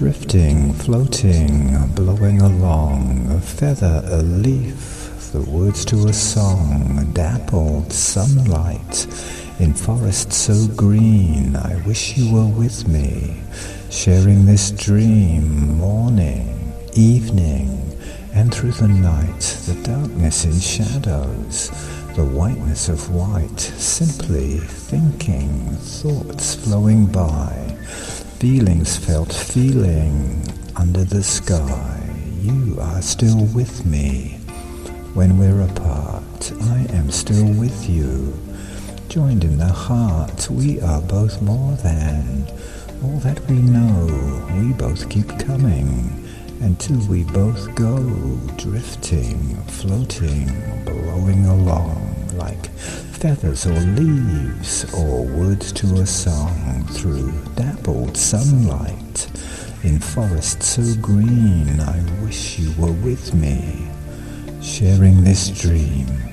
drifting, floating, blowing along, a feather, a leaf, the words to a song, dappled sunlight, in forest so green, I wish you were with me, sharing this dream, morning, evening, and through the night, the darkness in shadows, the whiteness of white, simply thinking, thoughts flowing by, feelings felt feeling under the sky. You are still with me. When we're apart, I am still with you. Joined in the heart, we are both more than all that we know. We both keep coming until we both go, drifting, floating, blowing along like feathers or leaves or words to a song through dappled sunlight in forest so green. I wish you were with me, sharing this dream.